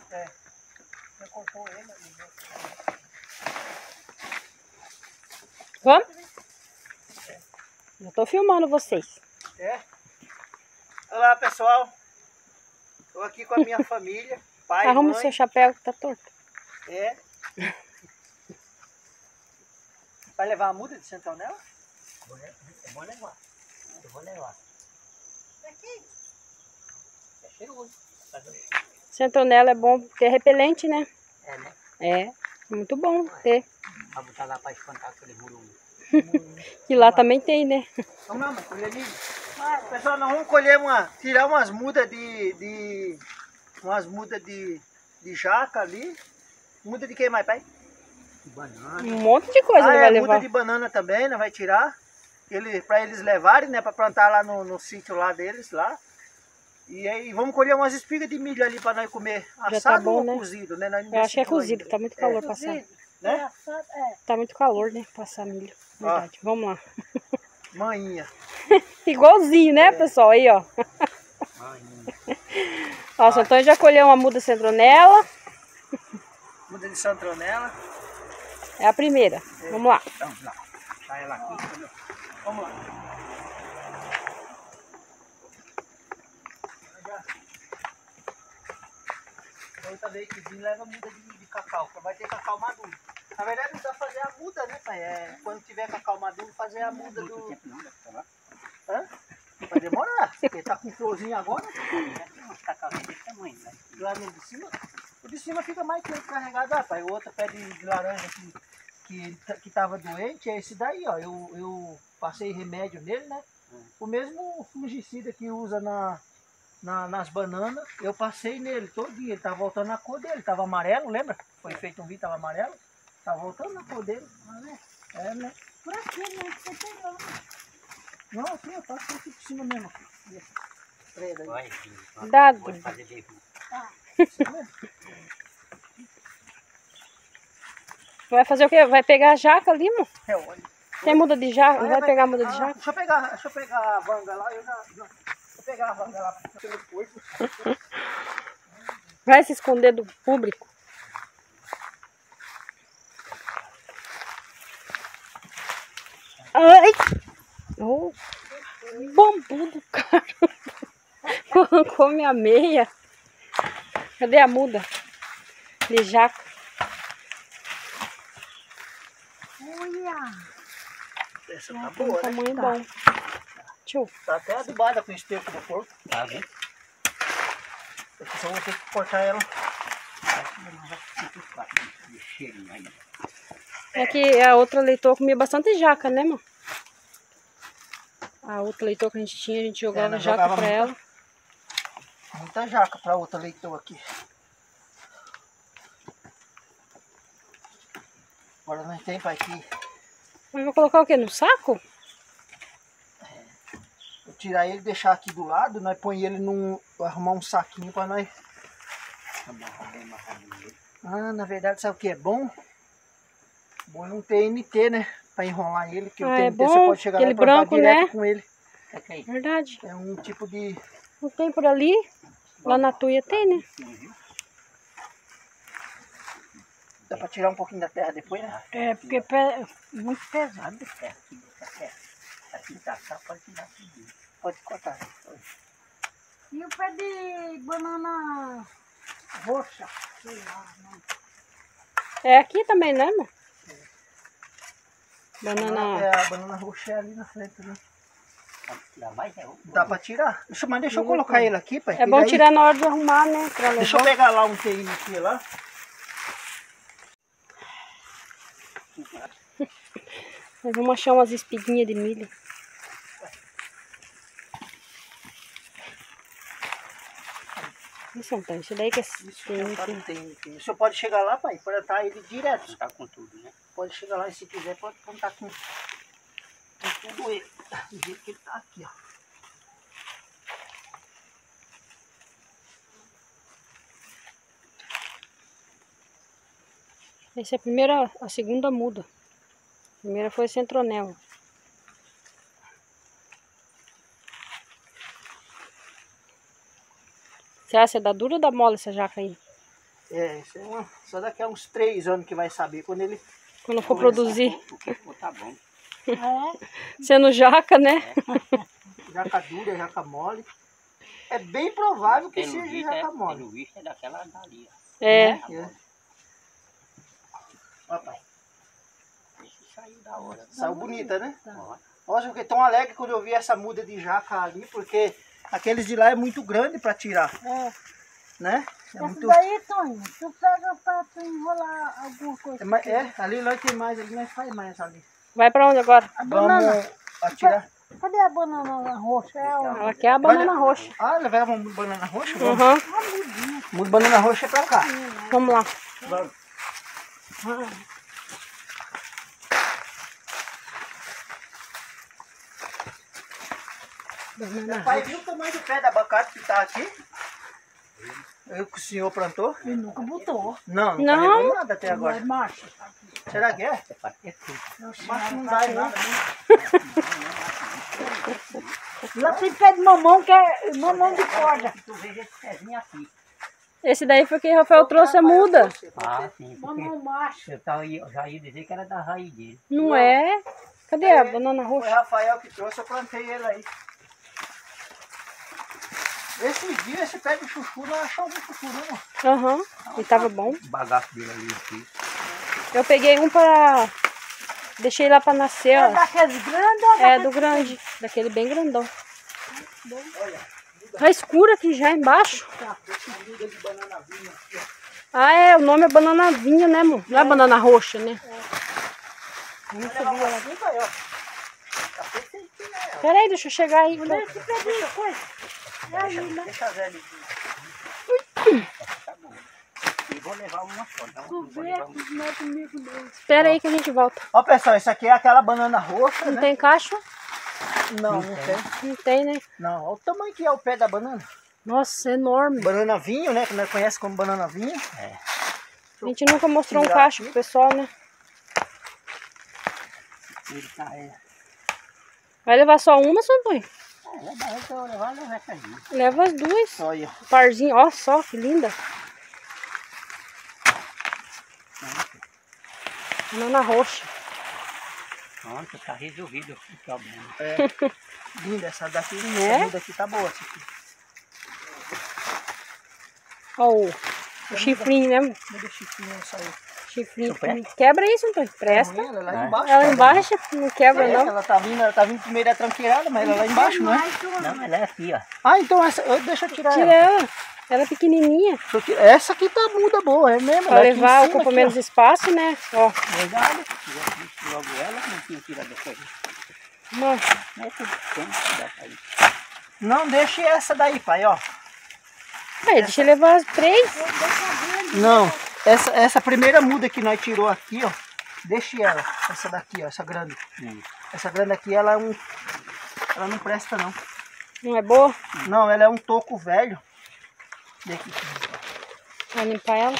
É. Eu cortou ele ali. Vamos? Eu tô filmando vocês. É. Olá, pessoal. Estou aqui com a minha família. Pai, Arruma o mãe. seu chapéu que tá torto. É. Vai levar a muda de centronela? Eu vou levar. Eu vou levar. Aqui. É cheiroso. Centronela é bom porque é repelente, né? É, né? É, muito bom ter. Vai botar lá para espantar aquele murunho. Que lá também tem, né? Vamos lá, mãe, colher milho. Pessoal, nós vamos colher tirar umas mudas de jaca ali. Muda de quem mais, pai? De banana. Um monte de coisa ele vai levar. Muda de banana também, nós vai tirar. Para eles levarem, né? Para plantar lá no sítio lá deles, lá. E aí vamos colher umas espigas de milho ali para nós comer. Já Assado tá bom, ou né? cozido, né? Nós não Eu acho que é decidimos cozido, ainda. tá muito calor passar. Né? Tá muito calor, né? Passar milho. Verdade. Vamos lá. Manhinha. Igualzinho, né, pessoal? Aí, ó. Ó, o Antônio já colheu uma muda centronela. Muda de centronela. É a primeira. Vamos lá. Vamos lá. Sai ela aqui. Vamos lá. Outra vez que vim, leva muda de cacau, que vai ter cacau maduro. Na verdade, não dá pra fazer a muda, né, pai? Quando tiver cacau maduro, fazer a muda do... Hã? Vai demorar, porque tá com florzinho agora. Cacau desse tamanho, né? Lá no de cima, o de cima fica mais tempo carregado. Ah, pai, o outro pé de laranja que tava doente é esse daí, ó. Eu passei remédio nele, né? O mesmo fungicida que usa nas bananas, eu passei nele todinho. Ele tava voltando na cor dele, tava amarelo, lembra? Foi feito um vídeo, tava amarelo. Tá voltando na cor dele. É, né? Por aqui, né? Você pegou. Não, aqui, eu passo aqui por cima mesmo. Dado. Vai fazer o quê? Vai pegar a jaca ali, mano? Tem muda de jaca? Não vai pegar a muda de jaca? Deixa eu pegar a vanga lá. Deixa eu pegar a vanga lá. Vai se esconder do público. Ai! Oh, bambu do cara. Arrancou minha meia. Cadê a muda de jaca? Olha! Essa tá Tem um boa, tamanho né? bom. Tchau. Tá até adubada com esterco do porco. Tá vendo? Eu só vou ter que cortar ela. É que a outra leitoa comia bastante jaca, né, mano? A outra leitoa que a gente tinha, a gente jogava jaca pra ela. Muita jaca pra outra leitoa aqui. Agora nós temos aqui. Mas vou colocar o quê? No saco? Vou tirar ele e deixar aqui do lado. Nós põe ele arrumar um saquinho pra nós. Ah, na verdade, sabe o que é bom? Bom não ter NT, né? Pra enrolar ele, que o TNT é bom, você pode chegar lá e plantar branco, direto, né? com ele. Verdade. É um tipo de... Não tem por ali? Lá na tuia tem, né? Dá pra tirar um pouquinho da terra depois, né? É, porque é muito pesado. Aqui tá, pode tirar tudo. Pode cortar. E o pé de banana roxa? Sei lá, não. É aqui também, né, amor? Banana... É, a banana roxa é ali na frente, né? Dá pra tirar? Mas deixa eu colocar ele aqui, pai. É bom tirar na hora de arrumar, né? Pra deixa eu pegar lá um TNT lá. Nós vamos achar umas espiguinhas de milho. Isso, Antônio, isso daí que é TNT. O senhor pode chegar lá, pai, plantar ele direto. Tá com tudo, né? Pode chegar lá e se quiser pode plantar com tudo ele. Do jeito que ele tá aqui, ó. Essa é a segunda muda. A primeira foi centronela. Você acha da dura ou da mole essa jaca aí? Isso é só daqui a uns 3 anos que vai saber, quando for produzir. Tá bom. Sendo jaca, né? Jaca dura, jaca mole. É bem provável que seja jaca mole. Pelo visto é daquela dali. É. Ó, pai. Esse saiu da hora. Saiu bonita, né? Ó. Nossa, eu fiquei tão alegre quando eu vi essa muda de jaca ali, porque aqueles de lá é muito grande para tirar, né? Esse daí, Tonho, tu pega pra tu enrolar alguma coisa. Ali nós tem mais, ali nós faz mais ali. Vai pra onde agora? A banana. Vamos atirar. Cadê a banana roxa? Ela quer a banana roxa. Ah, levar uma banana roxa? Vamos. Uhum. Muda banana roxa pra cá. Vamos lá. Vamos. Pai, viu o tamanho do pé da abacate que tá aqui? Que o senhor plantou? Ele nunca botou. Não Não. carregou nada até agora. Agora, macho. Será que é? Mas não dá nada. Lá tem pé de mamão que é mamão de corda. Tu veja esse pezinho aqui. Esse daí foi que Rafael trouxe a muda. Ah, sim. Porque Mamão macho. eu já ia dizer que era da raiz dele. Não é? Cadê a banana Foi roxa? Rafael que trouxe, eu plantei ele aí. Esse dia, esse pé de chuchu, não achou um chuchu, não. Aham. E tava bom. O bagaço dele ali aqui. Eu peguei um pra... Deixei lá pra nascer, É ó. daqueles grandes ou É, do grande. Daquele bem grandão. Tá escuro aqui já embaixo. Ah, é. O nome é banana vinho, né, amor? Não é banana roxa, né? Vamos levar uma assim, pai, ó. Tá perfeitinho, né? Pera aí, deixa eu chegar aí. Olha esse pedinho, foi. É aí, né? Deixa a velha. Tá bom. E vou levar uma só. Então, Tu vou vê levar uma. que não é comigo não. Espera aí que a gente volta. Ó, pessoal, isso aqui é aquela banana roxa, Não né? tem caixa? Não tem. Não tem, né? Não, olha o tamanho que é o pé da banana. Nossa, enorme. Banana vinho, né? Que nós conhecemos como banana vinho. A gente nunca mostrou um cacho pro pessoal, né? Ele tá, Vai levar só uma, seu Antônio? eu vou levar essa aí. Leva as duas. Olha. Um parzinho, ó só, que linda. Banana roxa. Pronto, tá resolvido o problema. Linda essa daqui. É? Essa muda aqui tá boa. Essa aqui. Ó o chifrinho, né? Muda chifrinho essa aí. Chifrinho. Super. Quebra isso, Antônio. Presta. Ela lá É. embaixo. Ela tá embaixo não quebra, vendo? não. Ela tá vindo pro meio da tranqueirada, mas ela lá embaixo, não é? Não, ela é aqui, ó. Ah, então essa. Deixa eu tirar Tira ela. ela. Ela é pequenininha. Essa aqui tá muda boa, é mesmo. Pra ela é aqui em levar, cima, ocupa aqui, menos ó. espaço, né? Ó. Verdade. Se logo ela, não tinha tirado depois. Mano. É tudo tem que dar pra isso. Não, deixe essa daí, pai, ó. Aí, deixa eu levar as 3. Não, essa primeira muda que nós tirou aqui, ó. Deixe ela. Essa daqui, ó, essa grande. Essa grande aqui, ela não presta, não. Não é boa? Não, ela é um toco velho. Daqui. Vai limpar ela?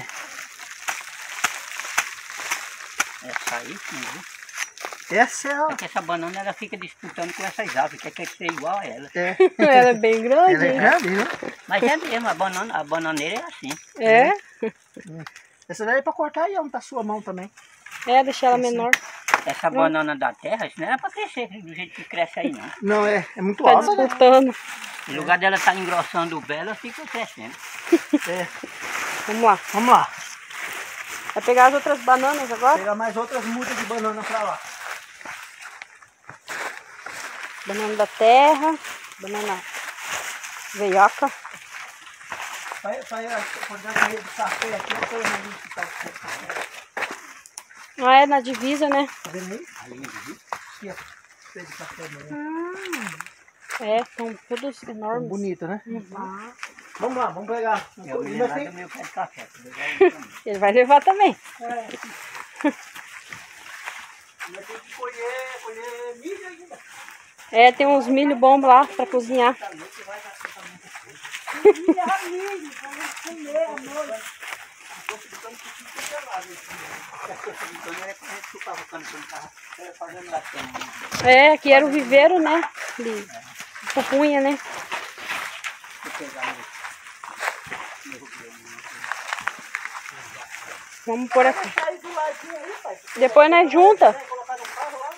Essa aí, sim, viu? Essa é a... É que essa banana ela fica disputando com essas aves, quer ser igual a ela. É. Ela é bem grande. Ela é hein? grande, viu? Mas é mesmo, a bananeira é assim. É? Essa daí é pra cortar aí, onde tá a sua mão também. É, deixar ela menor. Essa banana da terra, isso não era pra crescer do jeito que cresce aí, não. Não, é muito Tá alta, né? disputando. No lugar dela estar engrossando o belo, ela fica crescendo. É. Vamos lá. Vamos lá. Vai pegar as outras bananas agora? Pegar mais outras mudas de banana pra lá. Banana da terra. Banana veiaca. Vai acordar a carreira do café aqui, eu tô olhando que tá o café. Ah, é na divisa, né? Tá vendo aí? Aqui, ó. Pé de café mesmo. É, estão todos enormes. Bonito, né? Uhum. Vamos lá, vamos pegar. Eu me Ainda lembro tem- do meu pé de café. vou levar ele também. Ele vai levar também. Ainda tem que colher milho ainda. É, tem uns milho bons lá pra cozinhar. É, aqui era o viveiro, né? De pupunha, né? Vamos por aqui. Tá aí do ladinho aí, pai. Depois nós junta. Vai colocar no carro lá.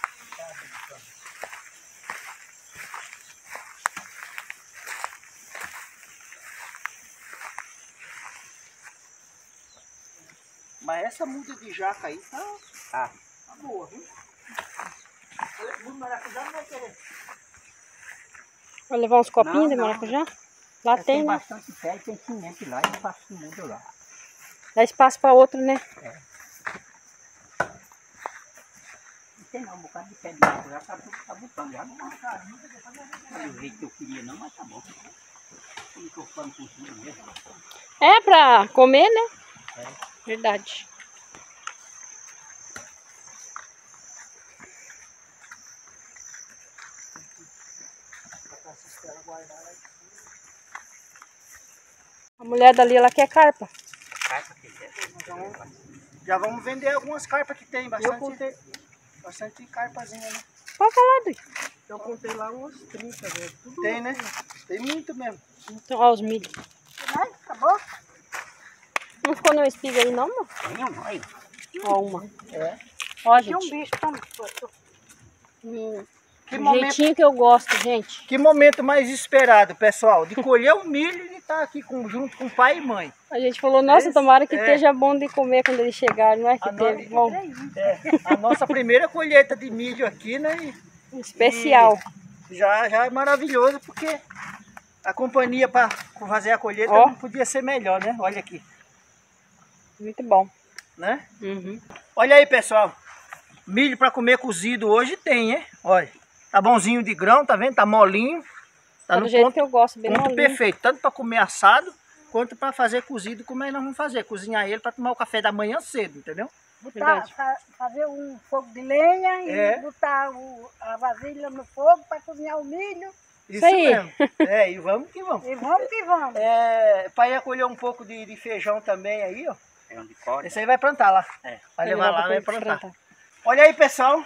Mas essa muda de jaca aí tá boa, viu? Olha, o maracujá não vai querer. Vou levar uns copinhos de Não, não. maracujá. Lá tem, né? bastante pé e tem semente lá e eu faço muda lá. Dá espaço para outro, né? Não tem não, um bocado de pé de mato já tá botando. Já não é do jeito que eu queria não, mas tá bom. Não tô ficando com tudo mesmo. É pra comer, né? Verdade. A mulher dali, ela quer carpa. Já vamos vender algumas carpas que tem, bastante carpazinha, né? Pode falar, Dui. Eu contei lá uns 30, velho. Tem, né? Tem muito mesmo. Então, ó os milho. Ai, acabou? Não ficou nenhuma espiga aí, não, amor? Tem um, olha. Ó, uma. É. Ó, Tinha um gente. bicho tão... Que Do momento, jeitinho que eu gosto, gente. que momento mais esperado, pessoal, de colher o milho e estar aqui junto com pai e mãe. A gente falou, nossa, Esse- tomara que é. esteja bom de comer quando eles chegarem, não é que A teve. noite- Bom, É, a nossa primeira colheita de milho aqui, né? especial. Já é maravilhoso, porque a companhia para fazer a colheita Ó. não podia ser melhor, né? Olha aqui, Muito bom. né? Uhum. Olha aí, pessoal. Milho para comer cozido hoje tem, hein? Olha, tá bonzinho de grão, tá vendo? Tá molinho. Tá Tá no do jeito ponto, que eu gosto, bem ponto molinho. perfeito. Tanto para comer assado, quanto para fazer cozido, como é que nós vamos fazer. Cozinhar ele para tomar o café da manhã cedo, entendeu? Botar, Verdade. fazer um fogo de lenha e É. botar a vasilha no fogo para cozinhar o milho. Isso aí. mesmo. É, e vamos que vamos. E vamos que vamos. É, pai ia colher um pouco de feijão também aí, ó. É onde corta. Esse aí vai plantar lá. É. Vai Ele levar lá, pra vai plantar. plantar. Olha aí, pessoal.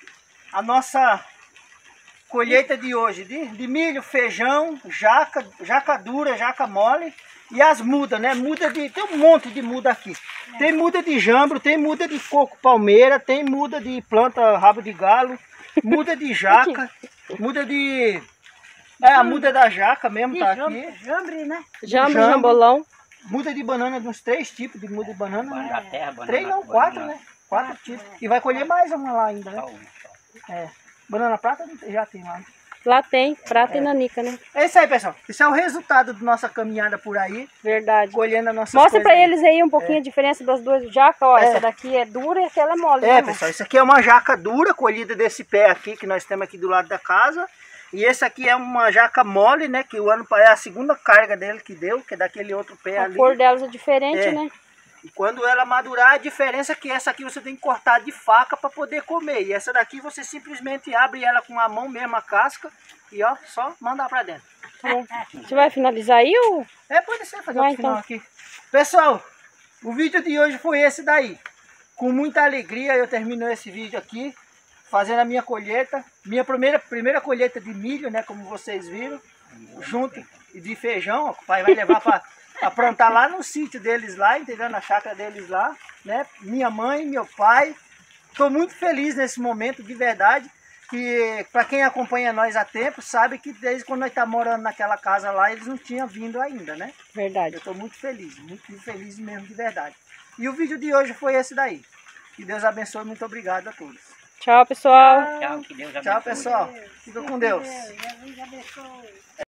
A nossa colheita de hoje. De milho, feijão, jaca dura, jaca mole. E as mudas, né? Tem um monte de muda aqui. Tem muda de jambro, tem muda de coco palmeira, tem muda de planta rabo de galo, muda de jaca, muda de... É, a muda da jaca mesmo E tá aqui. jambre, né? Jambo, Jambo. jambolão. Muda de banana, de uns 3 tipos de muda de banana. Banana Né? da terra, banana 3 não, da 4, banana- né? 4 tipos. E vai colher mais uma lá ainda, né? Só uma, só. É. Banana prata já tem lá. Lá tem, prata e nanica, né? É isso aí, pessoal. Esse é o resultado da nossa caminhada por aí, Verdade. colhendo a nossa Mostra pra eles aí um pouquinho a diferença das duas jacas, ó. É. Essa daqui é dura e aquela é mole, né, É, amor? pessoal, isso aqui é uma jaca dura, colhida desse pé aqui, que nós temos aqui do lado da casa. E esse aqui é uma jaca mole, né, que o ano é a segunda carga dele que deu, que é daquele outro pé A ali. cor delas é diferente, É. né? E quando ela madurar, a diferença é que essa aqui você tem que cortar de faca para poder comer. E essa daqui você simplesmente abre ela com a mão mesmo, a casca, e ó, só mandar para dentro. Tá bom. Você vai finalizar aí ou... É, pode ser, fazer Vai, o final então. aqui. Pessoal, o vídeo de hoje foi esse daí. Com muita alegria eu termino esse vídeo aqui, fazendo a minha colheita. Minha primeira colheita de milho, né, como vocês viram. Junto e de feijão, ó, que o pai vai levar para plantar lá no sítio deles lá, entendeu? Na chácara deles lá, né? Minha mãe, meu pai. Estou muito feliz nesse momento, de verdade. Que para quem acompanha nós há tempo, sabe que desde quando nós estamos morando naquela casa lá, eles não tinham vindo ainda, né? Verdade. Eu estou muito feliz mesmo, de verdade. E o vídeo de hoje foi esse daí. Que Deus abençoe, muito obrigado a todos. Tchau, pessoal. Tchau, que Deus abençoe. Tchau, pessoal. Fica com Deus. Jesus abençoe.